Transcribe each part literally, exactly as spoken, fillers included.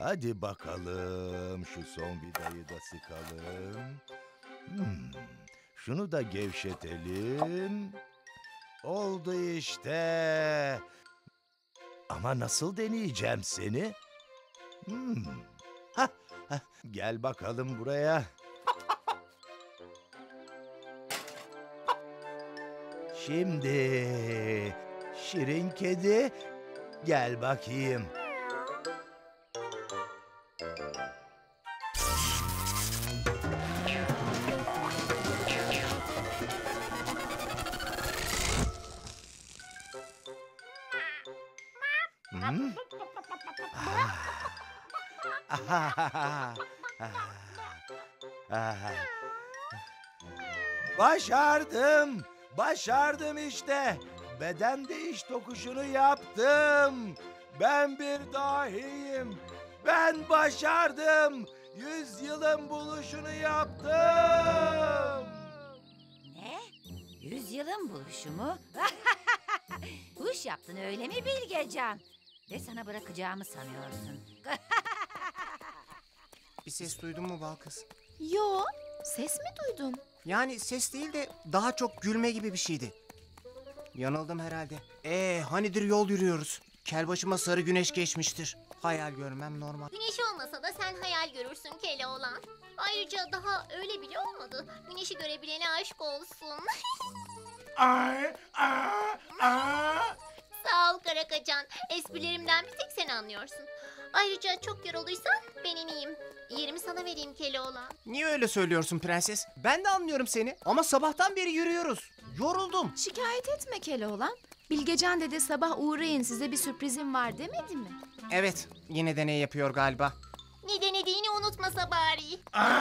Hadi bakalım, şu son vidayı da sıkalım. Hmm, şunu da gevşetelim. Oldu işte. Ama nasıl deneyeceğim seni? Hmm. Hah, hah. Gel bakalım buraya. Şimdi şirin kedi, gel bakayım. Hmm? Ah. Ah. Ah. Başardım. Başardım işte. Beden değiş tokuşunu yaptım. Ben bir dahiyim. Ben başardım. Yüzyılın buluşunu yaptım. Ne? Yüzyılın buluşu mu? Bu iş yaptın öyle mi Bilgecan? Ve sana bırakacağımı sanıyorsun. Bir ses duydun mu Balkız? Yo, ses mi duydun? Yani ses değil de daha çok gülme gibi bir şeydi. Yanıldım herhalde. Ee, hanidir yol yürüyoruz. Kel başıma sarı güneş geçmiştir. Hayal görmem normal. Güneş olmasa da sen hayal görürsün Keloğlan. Ayrıca daha öyle bile olmadı. Güneşi görebilene aşk olsun. Ay, aa, aa. Sağ ol Karakacan. Esprilerimden bir tek sen anlıyorsun. Ayrıca çok yorulduysan ben ineyim. Yerimi sana vereyim Keloğlan. Niye öyle söylüyorsun prenses? Ben de anlıyorum seni ama sabahtan beri yürüyoruz. Yoruldum. Şikayet etme Keloğlan. Bilgecan dede sabah uğrayın size bir sürprizim var demedi mi? Evet, yine deney yapıyor galiba. Ne denediğini unutmasa bari.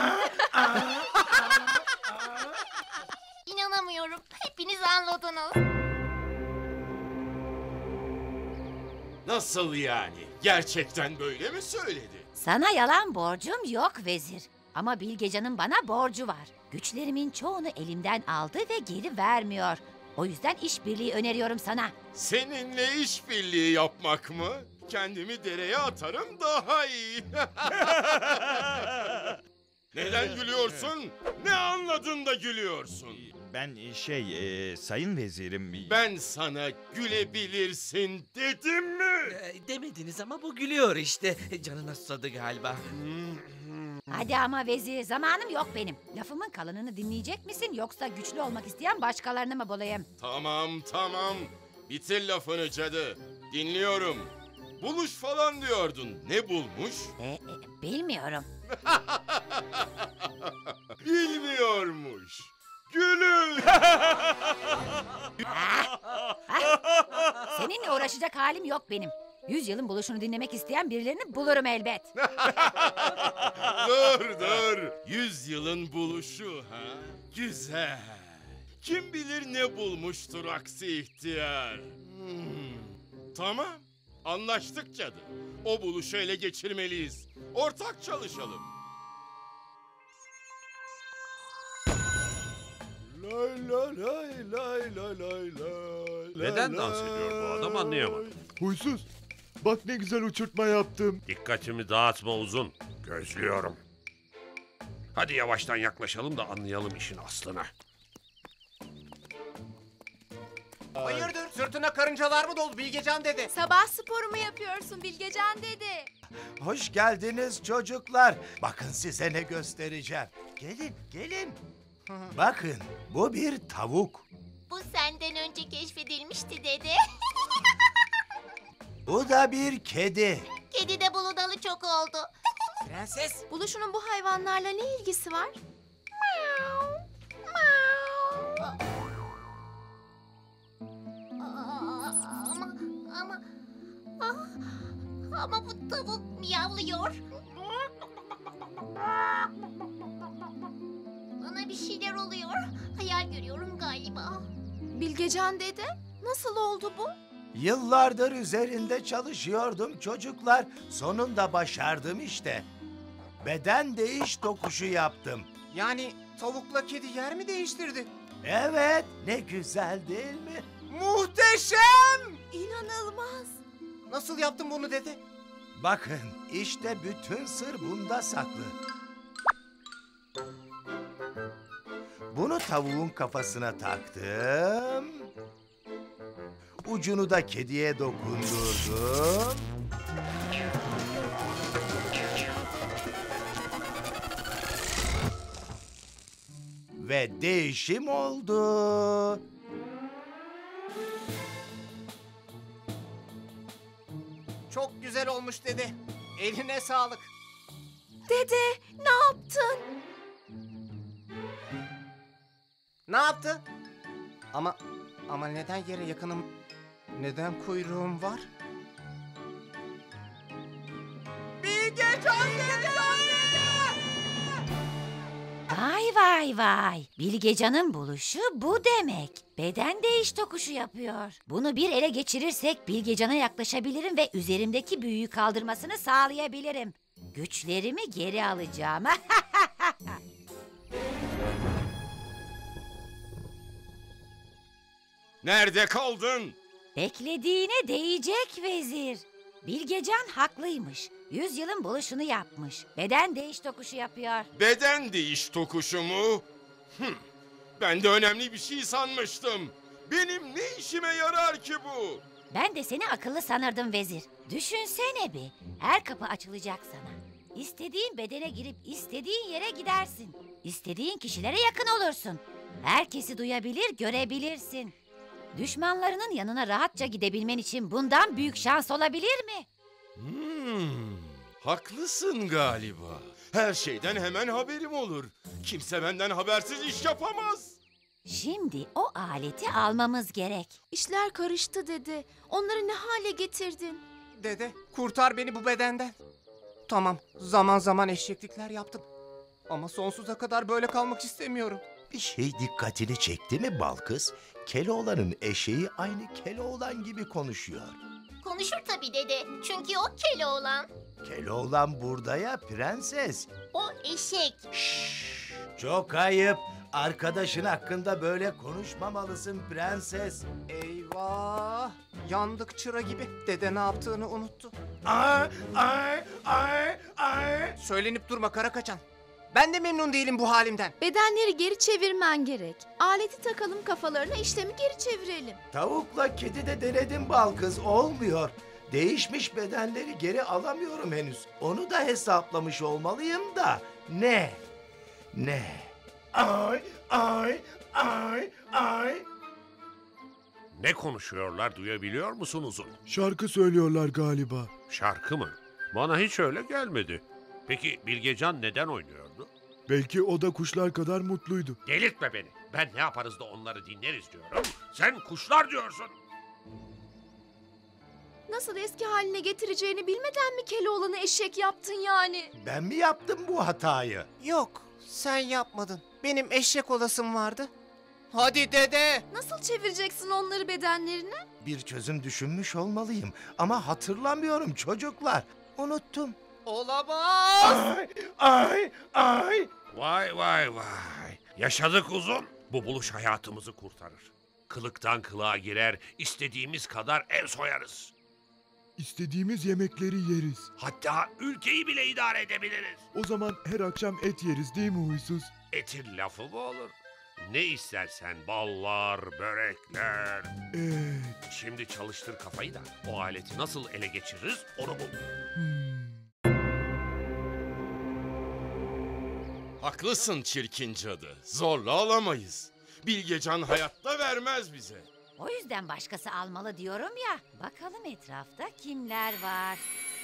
İnanamıyorum. Hepiniz anladınız. Nasıl yani? Gerçekten böyle mi söyledi? Sana yalan borcum yok vezir. Ama Bilgecan'ın bana borcu var. Güçlerimin çoğunu elimden aldı ve geri vermiyor. O yüzden işbirliği öneriyorum sana. Seninle işbirliği yapmak mı? Kendimi dereye atarım daha iyi. Neden gülüyorsun? Ne anladın da gülüyorsun? Ben şey, e, sayın vezirim... Ben sana gülebilirsin dedim mi? E, demediniz ama bu gülüyor işte. Canına susadı galiba. Hadi ama vezir, zamanım yok benim. Lafımın kalanını dinleyecek misin yoksa güçlü olmak isteyen başkalarını mı bulayım? Tamam tamam. Bitir lafını cadı. Dinliyorum. Buluş falan diyordun. Ne bulmuş? E, e, bilmiyorum. Bilmiyormuş. Gülün. Seninle uğraşacak halim yok benim. Yüzyılın buluşunu dinlemek isteyen birilerini bulurum elbet. Dur dur. Yüzyılın buluşu ha? Güzel. Kim bilir ne bulmuştur aksi ihtiyar. Hmm. Tamam. Anlaştık cadı. O buluşu ele geçirmeliyiz. Ortak çalışalım. Lay lay lay lay lay lay lay. Neden dans ediyor bu adam anlayamadım. Huysuz, bak ne güzel uçurtma yaptım. Dikkatimi dağıtma Uzun. Gözlüyorum. Hadi yavaştan yaklaşalım da anlayalım işin aslını. Hayırdır? Sırtına karıncalar mı doldu Bilgecan dede? Sabah sporu mu yapıyorsun Bilgecan dede? Hoş geldiniz çocuklar. Bakın size ne göstereceğim. Gelin, gelin. Bakın, bu bir tavuk. Bu senden önce keşfedilmişti dede. Bu da bir kedi. Kedi de bulunalı çok oldu. Prenses. Buluşunun bu hayvanlarla ne ilgisi var? Aa, ama ama ah, ama bu tavuk miyavlıyor. Bana bir şeyler oluyor. Hayal görüyorum galiba. Bilgecan dede, nasıl oldu bu? Yıllardır üzerinde çalışıyordum çocuklar. Sonunda başardım işte. Beden değiş tokuşu yaptım. Yani tavukla kedi yer mi değiştirdi? Evet, ne güzel değil mi? Muhteşem! İnanılmaz. Nasıl yaptın bunu dede? Bakın, işte bütün sır bunda saklı. Bunu tavuğun kafasına taktım. Ucunu da kediye dokundurdum. Ve değişim oldu. Çok güzel olmuş dede. Eline sağlık. Dede, ne yaptın? Ne yaptı? Ama ama neden yere yakınım? Neden kuyruğum var? Bilgecan dede! Vay vay vay. Bilgecan'ın buluşu bu demek. Beden değiş tokuşu yapıyor. Bunu bir ele geçirirsek Bilgecan'a yaklaşabilirim ve üzerimdeki büyüyü kaldırmasını sağlayabilirim. Güçlerimi geri alacağım. Nerede kaldın? Beklediğine değecek vezir. Bilgecan haklıymış. Yüzyılın buluşunu yapmış. Beden değiş tokuşu yapıyor. Beden değiş tokuşu mu? Hıh, ben de önemli bir şey sanmıştım. Benim ne işime yarar ki bu? Ben de seni akıllı sanırdım vezir. Düşünsene bir. Her kapı açılacak sana. İstediğin bedene girip istediğin yere gidersin. İstediğin kişilere yakın olursun. Herkesi duyabilir, görebilirsin. Düşmanlarının yanına rahatça gidebilmen için bundan büyük şans olabilir mi? Hmm, haklısın galiba. Her şeyden hemen haberim olur. Kimse benden habersiz iş yapamaz. Şimdi o aleti almamız gerek. İşler karıştı dede. Onları ne hale getirdin? Dede, kurtar beni bu bedenden. Tamam, zaman zaman eşeklikler yaptım. Ama sonsuza kadar böyle kalmak istemiyorum. Bir şey dikkatini çekti mi Balkız? Keloğlan'ın eşeği aynı Keloğlan gibi konuşuyor. Konuşur tabii dede. Çünkü o Keloğlan. Keloğlan burada ya prenses. O eşek. Şşş, çok ayıp. Arkadaşın hakkında böyle konuşmamalısın prenses. Eyvah! Yandık çıra gibi. Dede ne yaptığını unuttu. Ay, ay, ay, ay. Söylenip durma kara kaçan. Ben de memnun değilim bu halimden. Bedenleri geri çevirmen gerek. Aleti takalım kafalarına, işlemi geri çevirelim. Tavukla kedi de denedim Balkız, olmuyor. Değişmiş bedenleri geri alamıyorum henüz. Onu da hesaplamış olmalıyım da. Ne? Ne? Ay, ay, ay, ay. Ne konuşuyorlar duyabiliyor musun Uzun? Şarkı söylüyorlar galiba. Şarkı mı? Bana hiç öyle gelmedi. Peki Bilgecan neden oynuyordu? Belki o da kuşlar kadar mutluydu. Delirtme beni. Ben ne yaparız da onları dinleriz diyorum. Sen kuşlar diyorsun. Nasıl eski haline getireceğini bilmeden mi Keloğlan'ı eşek yaptın yani? Ben mi yaptım bu hatayı? Yok, sen yapmadın. Benim eşek olasım vardı. Hadi dede! Nasıl çevireceksin onları bedenlerine? Bir çözüm düşünmüş olmalıyım ama hatırlamıyorum çocuklar. Unuttum. Olamaz! Ay, ay, ay. Vay vay vay. Yaşadık Uzun. Bu buluş hayatımızı kurtarır. Kılıktan kılığa girer, istediğimiz kadar ev soyarız. İstediğimiz yemekleri yeriz. Hatta ülkeyi bile idare edebiliriz. O zaman her akşam et yeriz değil mi huysuz? Etin lafı mı olur? Ne istersen ballar, börekler. Evet. Şimdi çalıştır kafayı da o aleti nasıl ele geçiririz onu bul. Hmm. Haklısın çirkin cadı. Zorla alamayız. Bilgecan hayatta vermez bize. O yüzden başkası almalı diyorum ya. Bakalım etrafta kimler var?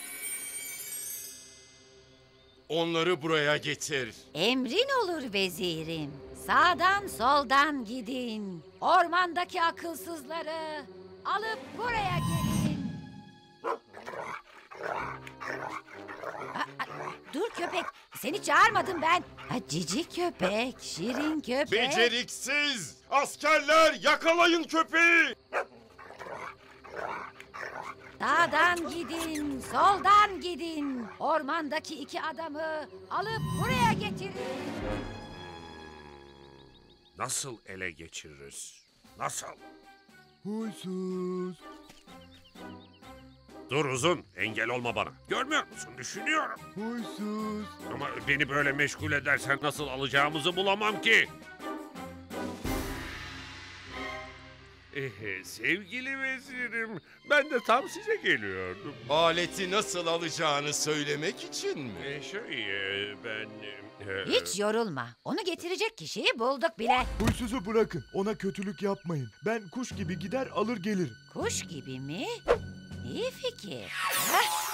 Onları buraya getir. Emrin olur vezirim. Sağdan soldan gidin. Ormandaki akılsızları alıp buraya gelin. Aa, aa, dur köpek, seni çağırmadım ben. Ha, cici köpek, şirin köpek. Beceriksiz! Askerler yakalayın köpeği! Sağdan gidin, soldan gidin. Ormandaki iki adamı alıp buraya getirin. Nasıl ele geçiririz? Nasıl? Huysuz. Dur uzun, engel olma bana. Görmüyor musun? Düşünüyorum. Huysuz. Ama beni böyle meşgul edersen nasıl alacağımızı bulamam ki. Eh, sevgili vezirim, ben de tam size geliyordum. Aleti nasıl alacağını söylemek için mi? E, şey, e, ben... e, Hiç yorulma. Onu getirecek kişiyi bulduk bile. Huysuzu bırakın. Ona kötülük yapmayın. Ben kuş gibi gider alır gelirim. Kuş gibi mi? İyi fikir. Heh.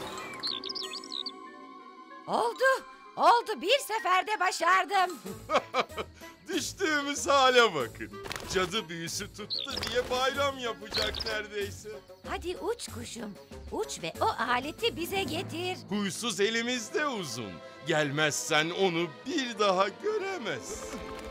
Oldu. Oldu. Bir seferde başardım. Düştüğümüz hale bakın. Cadı büyüsü tuttu diye bayram yapacak neredeyse. Hadi uç kuşum. Uç ve o aleti bize getir. Huysuz elimizde uzun. Gelmezsen onu bir daha göremez.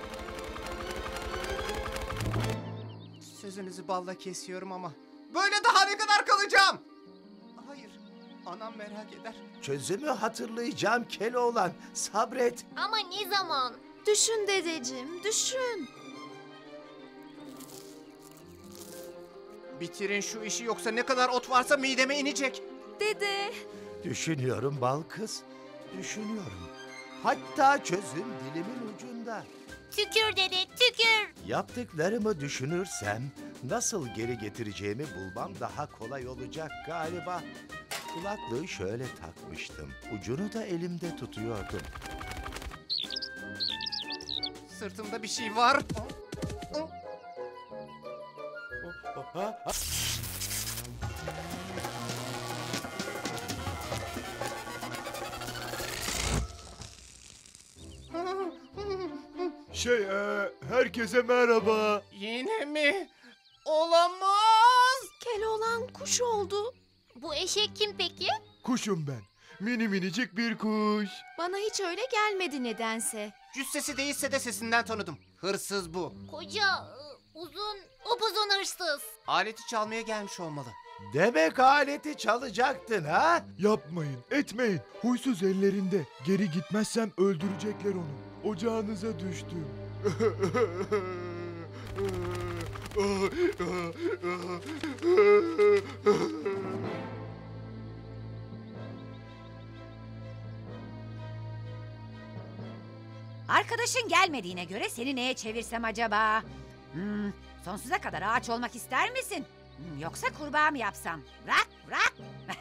Sözünüzü balla kesiyorum ama böyle daha ne kadar kalacağım? Hayır, anam merak eder. Çözümü hatırlayacağım Keloğlan. Sabret. Ama ne zaman? Düşün dedeciğim, düşün. Bitirin şu işi yoksa ne kadar ot varsa mideme inecek. Dede. Düşünüyorum bal kız. Düşünüyorum. Hatta çözüm dilimin ucunda. Tükür dede, tükür. Yaptıklarımı düşünürsem nasıl geri getireceğimi bulmam daha kolay olacak galiba. Kulaklığı şöyle takmıştım. Ucunu da elimde tutuyordum. Sırtımda bir şey var. Şey, e, herkese merhaba. Yine mi? Olamaz. Keloğlan kuş oldu. Bu eşek kim peki? Kuşum ben. Mini minicik bir kuş. Bana hiç öyle gelmedi nedense. Cüssesi değilse de sesinden tanıdım. Hırsız bu. Koca, ı, uzun, upuzun hırsız. Aleti çalmaya gelmiş olmalı. Demek aleti çalacaktın ha? Yapmayın, etmeyin. Huysuz ellerinde. Geri gitmezsem öldürecekler onu. Ocağınıza düştüm. Arkadaşın gelmediğine göre seni neye çevirsem acaba? Hmm, sonsuza kadar ağaç olmak ister misin? Hmm, yoksa kurbağa mı yapsam? Bırak, bırak.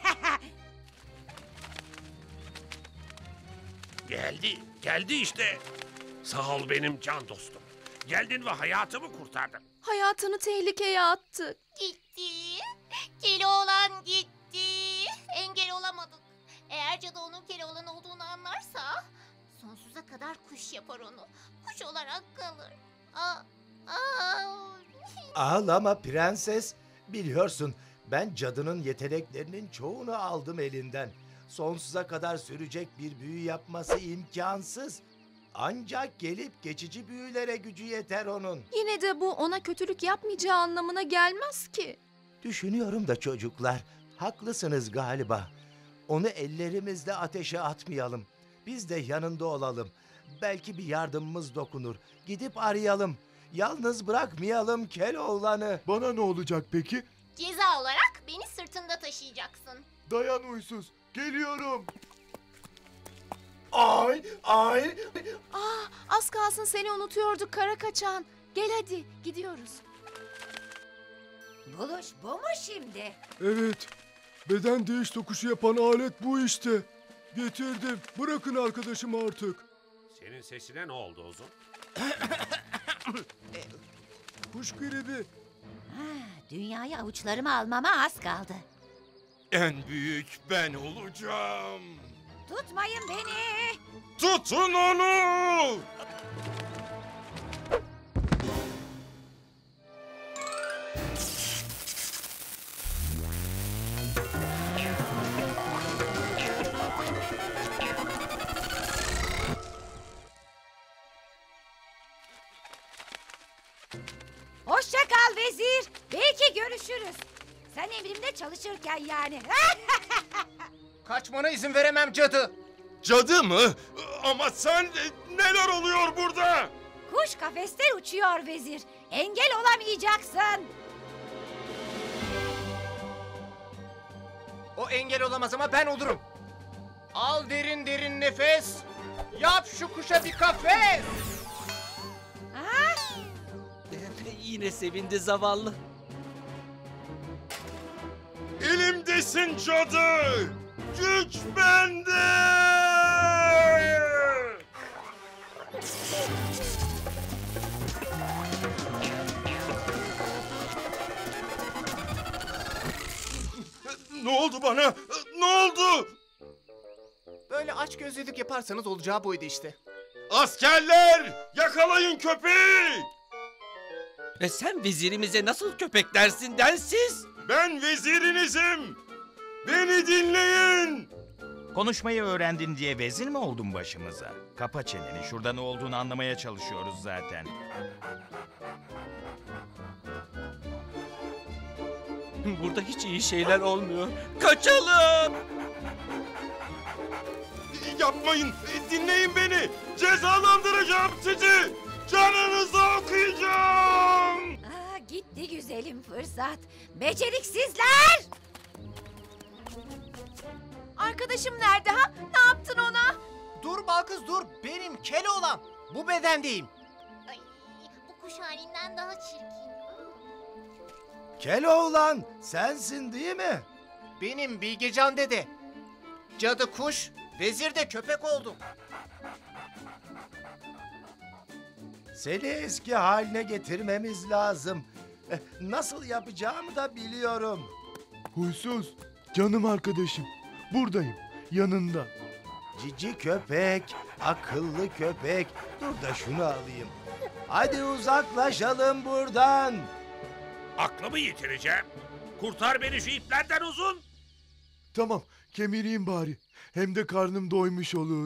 Geldi, geldi işte. Sağ ol benim can dostum. Geldin ve hayatımı kurtardın. Hayatını tehlikeye attı. Gitti. Keloğlan gitti. Engel olamadık. Eğer cadı onun Keloğlan olduğunu anlarsa sonsuza kadar kuş yapar onu. Kuş olarak kalır. Aa, aa. Ağlama prenses. Biliyorsun ben cadının yeteneklerinin çoğunu aldım elinden. Sonsuza kadar sürecek bir büyü yapması imkansız. Ancak gelip geçici büyülere gücü yeter onun. Yine de bu ona kötülük yapmayacağı anlamına gelmez ki. Düşünüyorum da çocuklar, haklısınız galiba. Onu ellerimizle ateşe atmayalım. Biz de yanında olalım. Belki bir yardımımız dokunur. Gidip arayalım. Yalnız bırakmayalım Keloğlan'ı. Bana ne olacak peki? Ceza olarak beni sırtında taşıyacaksın. Dayan huysuz. Geliyorum. Ay, ay. Aa, az kalsın seni unutuyorduk kara kaçan. Gel hadi gidiyoruz. Buluş bu mu şimdi? Evet. Beden değiş tokuşu yapan alet bu işte. Getirdim. Bırakın arkadaşımı artık. Senin sesine ne oldu uzun? Kuş gribi. Ha, dünyayı avuçlarıma almama az kaldı. En büyük ben olacağım. Tutmayın beni. Tutun onu! Hoşça kal vezir. Belki görüşürüz. Sen emrimde çalışırken yani. Kaçmana izin veremem cadı. Cadı mı? Ama sen neler oluyor burada? Kuş kafeste uçuyor vezir. Engel olamayacaksın. O engel olamaz ama ben olurum. Al derin derin nefes. Yap şu kuşa bir kafes. Yine sevindi zavallı. Elimdesin cadı! Güç bende! Ne oldu bana? Ne oldu? Böyle aç gözlülük yaparsanız olacağı buydu işte. Askerler! Yakalayın köpeği! Ve sen vezirimize nasıl köpek dersin densiz? Ben vezirinizim! Beni dinleyin! Konuşmayı öğrendin diye vezir mi oldun başımıza? Kapa çeneni, şurada ne olduğunu anlamaya çalışıyoruz zaten. Burada hiç iyi şeyler olmuyor. Kaçalım! Yapmayın! Dinleyin beni! Cezalandıracağım sizi! Canınızı okuyacağım! Aa, gitti güzelim fırsat. Beceriksizler! Arkadaşım nerede ha? Ne yaptın ona? Dur Balkız dur. Benim Keloğlan. Bu bedendeyim. Ay, bu kuş halinden daha çirkin. Keloğlan sensin değil mi? Benim Bilgecan dede. Cadı kuş, vezir de köpek oldum. Seni eski haline getirmemiz lazım. Eh, Nasıl yapacağımı da biliyorum. Huysuz, canım arkadaşım. Buradayım, yanında. Cici köpek, akıllı köpek. Dur da şunu alayım. Hadi uzaklaşalım buradan. Aklımı yitireceğim. Kurtar beni şu iplerden uzun. Tamam, kemireyim bari. Hem de karnım doymuş olur.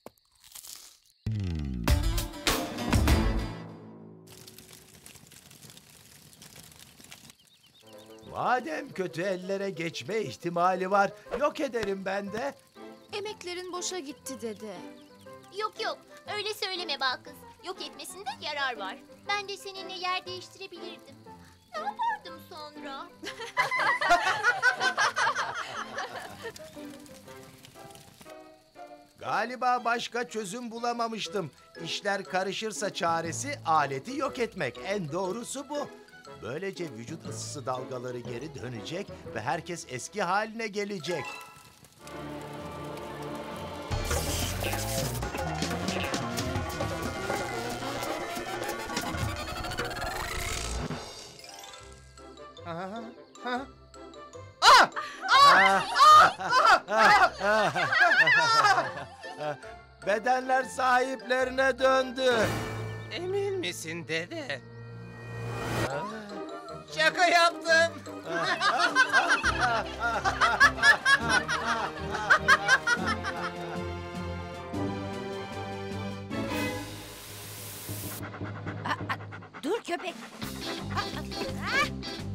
Madem kötü ellere geçme ihtimali var, yok ederim ben de. Emeklerin boşa gitti dede. Yok yok öyle söyleme Balkız. Yok etmesinde yarar var. Ben de seninle yer değiştirebilirdim. Ne yapardım sonra? Galiba başka çözüm bulamamıştım. İşler karışırsa çaresi aleti yok etmek. En doğrusu bu. Böylece vücut ısısı dalgaları geri dönecek ve herkes eski haline gelecek. Ha, ha. Bedenler sahiplerine döndü. Emin misin dede? Şaka yaptım. Dur köpek. Aa, aa, aa.